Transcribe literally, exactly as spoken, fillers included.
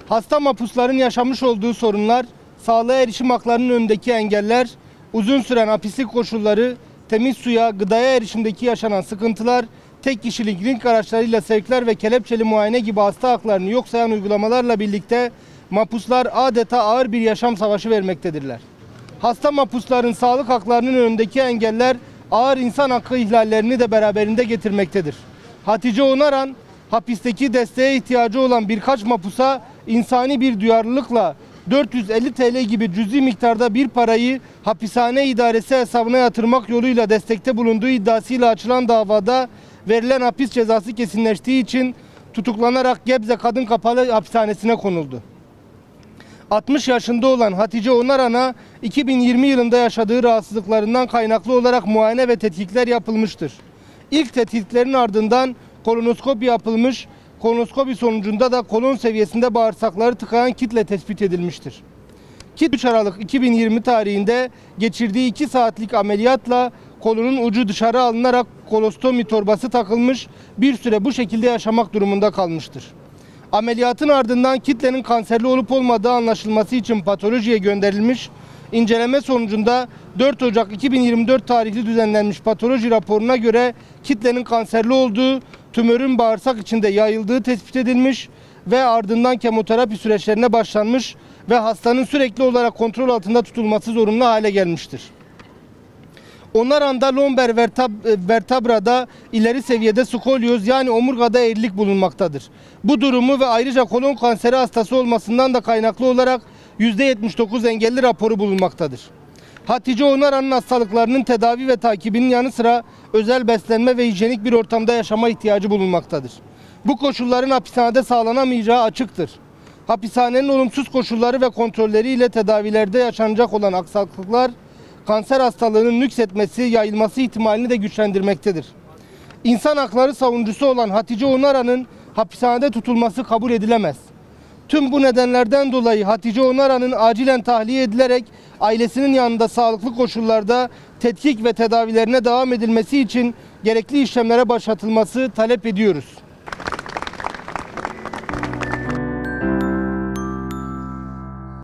Hasta mahpusların yaşamış olduğu sorunlar, sağlığa erişim haklarının önündeki engeller, uzun süren hapislik koşulları, temiz suya, gıdaya erişimdeki yaşanan sıkıntılar, tek kişilik ring araçlarıyla sevkler ve kelepçeli muayene gibi hasta haklarını yok sayan uygulamalarla birlikte mahpuslar adeta ağır bir yaşam savaşı vermektedirler. Hasta mahpusların sağlık haklarının önündeki engeller ağır insan hakkı ihlallerini de beraberinde getirmektedir. Hatice Onaran, hapisteki desteğe ihtiyacı olan birkaç mahpusa insani bir duyarlılıkla dört yüz elli TL gibi cüzi miktarda bir parayı hapishane idaresi hesabına yatırmak yoluyla destekte bulunduğu iddiasıyla açılan davada verilen hapis cezası kesinleştiği için tutuklanarak Gebze Kadın Kapalı Hapishanesi'ne konuldu. altmış yaşında olan Hatice Onaran'a iki bin yirmi yılında yaşadığı rahatsızlıklarından kaynaklı olarak muayene ve tetkikler yapılmıştır. İlk tetkiklerin ardından kolonoskopi yapılmış, kolonoskopi sonucunda da kolon seviyesinde bağırsakları tıkayan kitle tespit edilmiştir. Kit üç Aralık iki bin yirmi tarihinde geçirdiği iki saatlik ameliyatla kolunun ucu dışarı alınarak kolostomi torbası takılmış, bir süre bu şekilde yaşamak durumunda kalmıştır. Ameliyatın ardından kitlenin kanserli olup olmadığı anlaşılması için patolojiye gönderilmiş, inceleme sonucunda dört Ocak iki bin yirmi dört tarihli düzenlenmiş patoloji raporuna göre kitlenin kanserli olduğu, tümörün bağırsak içinde yayıldığı tespit edilmiş ve ardından kemoterapi süreçlerine başlanmış ve hastanın sürekli olarak kontrol altında tutulması zorunlu hale gelmiştir. Onaran'da lomber verteb vertebrada ileri seviyede skolyoz yani omurgada eğrilik bulunmaktadır. Bu durumu ve ayrıca kolon kanseri hastası olmasından da kaynaklı olarak yüzde yetmiş dokuz engelli raporu bulunmaktadır. Hatice Onaran'ın hastalıklarının tedavi ve takibinin yanı sıra özel beslenme ve hijyenik bir ortamda yaşama ihtiyacı bulunmaktadır. Bu koşulların hapishanede sağlanamayacağı açıktır. Hapishanenin olumsuz koşulları ve kontrolleriyle tedavilerde yaşanacak olan aksaklıklar, kanser hastalığının nüksetmesi, yayılması ihtimalini de güçlendirmektedir. İnsan hakları savunucusu olan Hatice Onaran'ın hapishanede tutulması kabul edilemez. Tüm bu nedenlerden dolayı Hatice Onaran'ın acilen tahliye edilerek ailesinin yanında sağlıklı koşullarda tetkik ve tedavilerine devam edilmesi için gerekli işlemlere başlatılması talep ediyoruz.